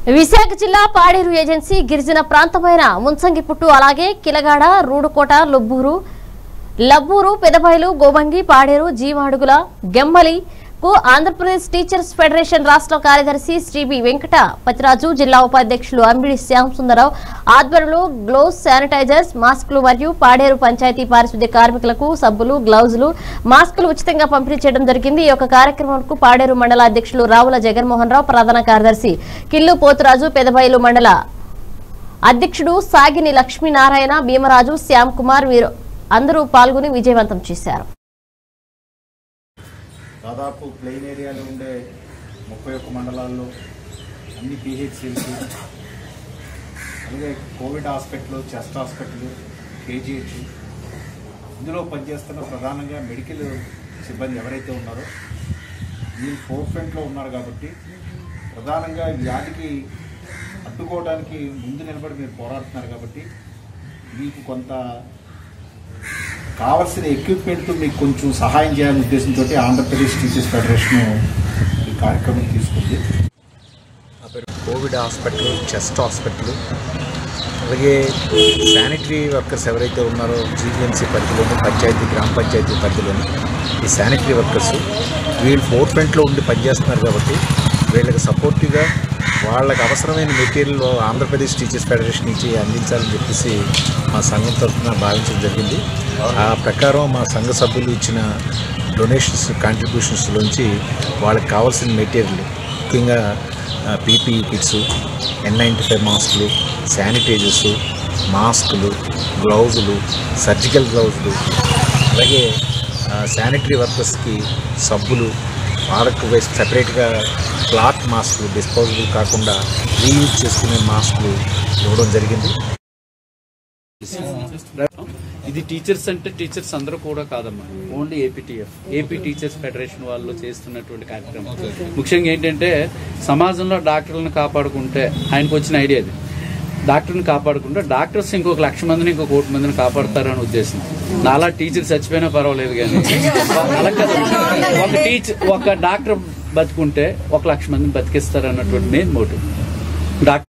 విశాఖ జిల్లా పాడేరు ఏజెన్సీ గిరిజన ప్రాంతమైన ముంచంగిపుట్టు అలాగే కిలగాడ రూడుకోట లబ్బూరు పెదబైలు గోబంగి పాడేరు జీవాడుగుల గెమ్మలి కు ఆంధ్రప్రదేశ్ టీచర్స్ ఫెడరేషన్ రాష్ట్ర కార్యదర్శి శ్రీ బి వెంకట పతిరాజు జిల్లా ఉపాధ్యక్షులు అంబిడి శ్యామ్ సుందరరావు ఆధ్వర్యంలో గ్లోవ్స్ శానిటైజర్స్ మాస్కులు మరియు పాడేరు పంచాయతీ పారిశుద్ధ్య కార్మికులకు సబ్బులు గ్లౌజులు మాస్కులు ఉచితంగా పంపిణీ చేయడం జరిగింది। ఈ యొక్క కార్యక్రమంకు పాడేరు మండల అధ్యక్షులు రావుల జగన్మోహన్ రావు ప్రధాన కార్యదర్శి కిల్లు పోతురాజు పెదబైలు మండల అధ్యక్షుడు సాగిని లక్ష్మీనారాయణ భీమరాజు శ్యామ్ కుమార్ వీరు అందరూ పాల్గొని విజయవంతం చేశారు। దాదాపు ప్లెయిన్ ఏరియాలో ఉండే 31 మండలాల్లో అన్ని పిహెచ్సిలకి అలాగే Covid hospital, chest hospital, KGH ఇందులో పనిచేస్తున్న ప్రధానంగా మెడికల్ సిబ్బంది ఎవరైతే ఉన్నారో వీళ్ళు ఫోర్ ఫ్రంట్లో ఉన్నారు కాబట్టి ప్రధానంగా వ్యాధికి అడ్డుకోవడానికి ముందు నిలబడి మీరు పోరాడుతున్నారు కాబట్టి మీకు కొంత కావాల్సిన ఎక్విప్మెంట్ మీకు కొంచెం సహాయం చేయాలనే ఉద్దేశంతో ఆంధ్రప్రదేశ్ టీచర్స్ ఫెడరేషన్ ఈ కార్యక్రమం తీసుకుంది। కోవిడ్ హాస్పిటల్, చెస్ట్ హాస్పిటల్ అలాగే శానిటరీ వర్కర్స్ ఎవరైతే ఉన్నారో జీవీఎంసీ పరిధిలోని గ్రామ పంచాయతీ పరిధిలోని ఈ శానిటరీ వర్కర్స్ వీళ్ళు ఫోర్ ఫ్రంట్లో ఉండి పనిచేస్తున్నారు కాబట్టి వీళ్ళకి సపోర్టివ్గా వాళ్ళకి అవసరమైన మెటీరియల్ ఆంధ్రప్రదేశ్ టీచర్స్ ఫెడరేషన్ నుంచి అందించాలని చెప్పేసి మా సంఘం తరఫున భావించడం జరిగింది। ఆ ప్రకారం మా సంఘ సభ్యులు ఇచ్చిన డొనేషన్స్ కాంట్రిబ్యూషన్స్లోంచి వాళ్ళకి కావాల్సిన మెటీరియల్ ముఖ్యంగా పీపీఈ కిట్స్, N95 మాస్కులు, శానిటైజర్స్, మాస్కులు, గ్లౌజులు, సర్జికల్ గ్లౌజులు అలాగే శానిటరీ వర్కర్స్కి సబ్బులు, వాళ్ళకు వేసి సపరేట్గా క్లాత్ మాస్కులు డిస్పోజబుల్ కాకుండా రీయూజ్ చేసుకునే మాస్కులు ఇవ్వడం జరిగింది। ఇది టీచర్స్ అంటే టీచర్స్ అందరూ కూడా కాదమ్మా, ఓన్లీ ఏపీ టీచర్స్ ఫెడరేషన్ వాళ్ళు చేస్తున్నటువంటి కార్యక్రమం। ముఖ్యంగా ఏంటంటే సమాజంలో డాక్టర్లను కాపాడుకుంటే ఆయనకు వచ్చిన ఐడియా అది, డాక్టర్ని కాపాడుకుంటే డాక్టర్స్ ఇంకొక 1,00,000 మందిని ఇంకొక 1,00,000 మందిని కాపాడుతారని ఉద్దేశం। నాలా టీచర్ చచ్చిపోయినా పర్వాలేదు కానీ అలా ఒక డాక్టర్ బతుకుంటే 1,00,000 మందిని బతికిస్తారు అన్నటువంటి మెయిన్ మోటివ్ డాక్టర్